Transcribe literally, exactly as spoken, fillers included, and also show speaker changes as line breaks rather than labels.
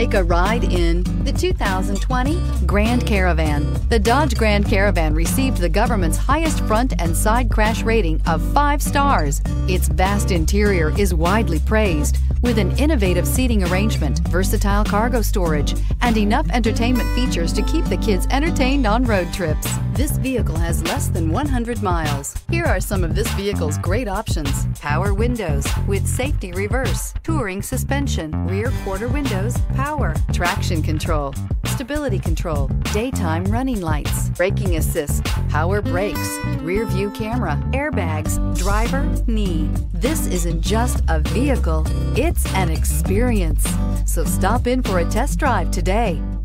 Take a ride in the two thousand twenty Grand Caravan. The Dodge Grand Caravan received the government's highest front and side crash rating of five stars. Its vast interior is widely praised, with an innovative seating arrangement, versatile cargo storage, and enough entertainment features to keep the kids entertained on road trips. This vehicle has less than one hundred miles. Here are some of this vehicle's great options: power windows with safety reverse, touring suspension, rear quarter windows, power, traction control, stability control, daytime running lights, braking assist, power brakes, rear view camera, airbags, driver, knee. This isn't just a vehicle, it's an experience. So stop in for a test drive today.